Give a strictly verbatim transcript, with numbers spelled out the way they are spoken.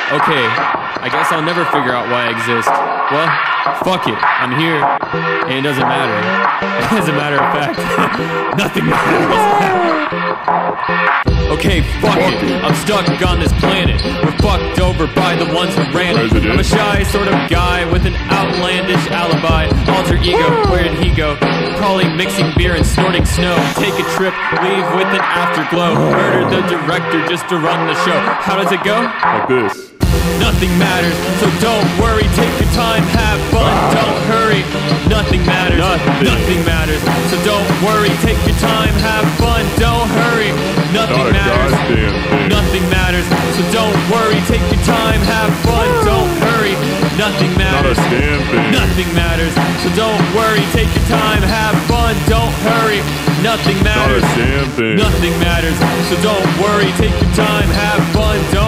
Okay, I guess I'll never figure out why I exist. Well, fuck it, I'm here, and it doesn't matter. As a matter of fact, nothing matters. Okay, fuck it, I'm stuck on this planet. We're fucked over by the ones who ran it. I'm a shy sort of guy with an outlandish alibi. Alter ego, where did he go? Probably mixing beer and snorting snow. Take a trip, leave with an afterglow. Murder the director just to run the show. How does it go? Like this. Nothing matters, so don't worry. Take your time, have fun, don't hurry. Nothing matters, Nothing. nothing matters, so don't worry. Take your time, have fun, don't hurry. Nothing Not a matters, goddamn thing. nothing matters, so don't worry. Take your time, have fun, don't hurry. Nothing Not a matters, damn thing. nothing matters, so don't worry. Take your time, have fun, don't hurry. Nothing Not a matters, damn thing. nothing matters, so don't worry. Take your time, have fun, don't